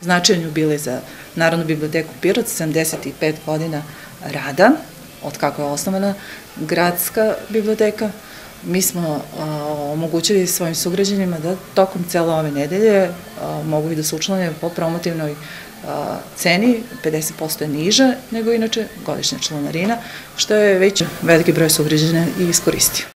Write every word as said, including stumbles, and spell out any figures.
značajno bili za Narodnu biblioteku Pirot, sedamdeset pet godina rada, od kako je osnovana gradska biblioteka. Mi smo omogućili svojim sugrađanima da tokom cele ove nedelje mogu i da se učlane po promotivnoj ceni, pedeset posto je niža nego inače godišnja članarina, što je već veliki broj sugrađana i iskoristio.